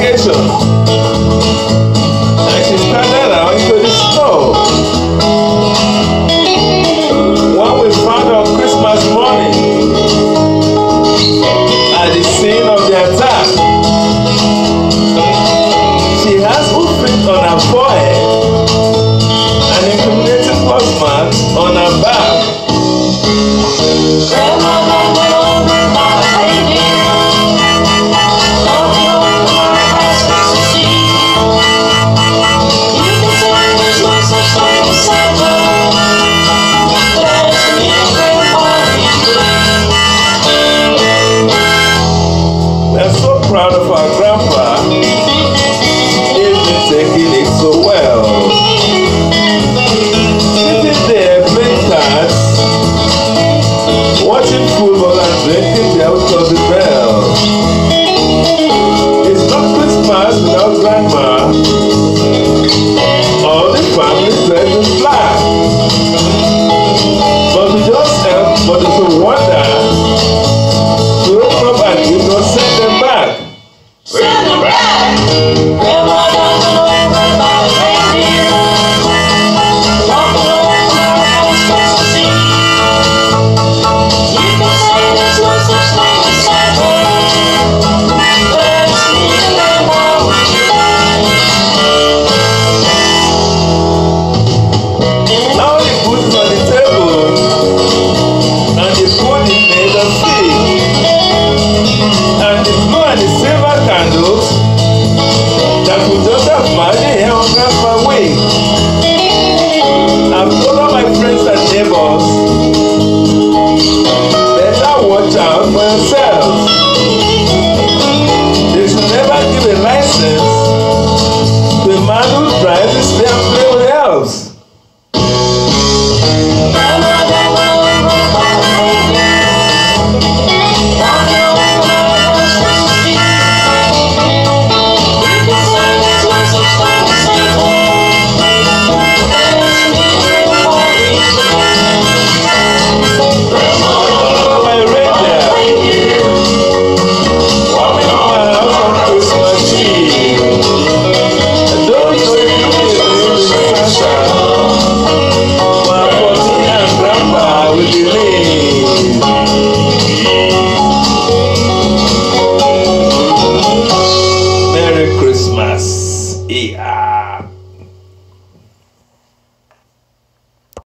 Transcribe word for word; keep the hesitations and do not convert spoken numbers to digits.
vacation. And she started out into the snow. When we found on Christmas morning at the scene of the attack, she has footprints on her forehead and incriminating postmarks on her back. Proud of our grandpa, he's been taking it so well. Sitting there playing cards, watching football and drinking the out of the bell. It's not Christmas without grandma. All the family dressed in black. But we just help mothers to wonder to open up and give us send them back. Send them back! Grandma doesn't know anything about reindeer. Walking along our house Christmas Eve. You can say there's no such thing as Santa, but it's me and Grandma with you. Now the food is on the table, and the food is made of fish, and the blue and the silver candles that we just have married here on Grandpa's way. I've told all my friends and neighbors, better watch out for yourselves. They should never give a license to a man who drives his sleigh and play with elves. Grandma doesn't know anything about reindeer. Walking along our house Christmas Eve. You can say there's no such thing as Santa, but it's me and Grandma with you. Grandma doesn't know My reindeer, reindeer. coming to my house on Christmas Eve. I don't know if you believe in Santa, but for me and Grandpa we believe. Merry Christmas. Yeah.